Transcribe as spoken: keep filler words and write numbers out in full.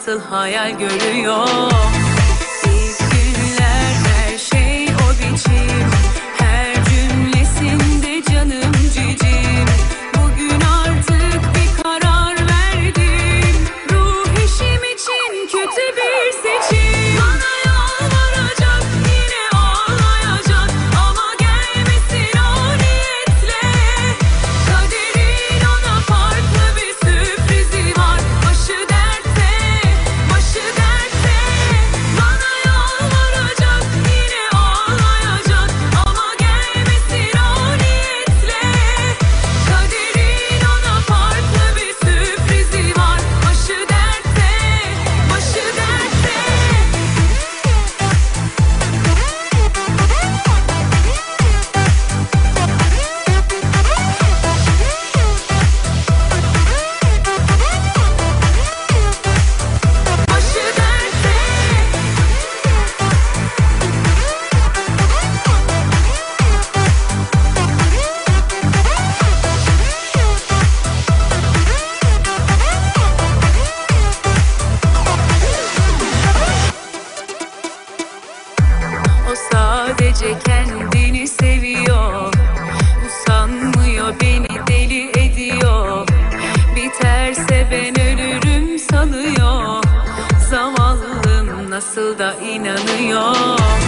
nasıl hayal görüyor. İlk günler her şey o biçim, her cümlesinde canım cicim. Bugün artık bir karar verdim, ruh eşim için kötü bir seçim. Bana yalvaracak, yine ağlayacak ama gelmesin o niyetle. Kaderin ona farklı bir sürprizi var, başı dertte, başı dertte. Bana yalvaracak, yine ağlayacak ama gelmesin o niyetle. Kaderin ona farklı bir sürprizi var, başı dertte, başı dertte. Başı dertte. O sadece kendini seviyor, usanmıyor, beni deli ediyor. Biterse ben ölürüm sanıyor, zavallım nasıl da inanıyor.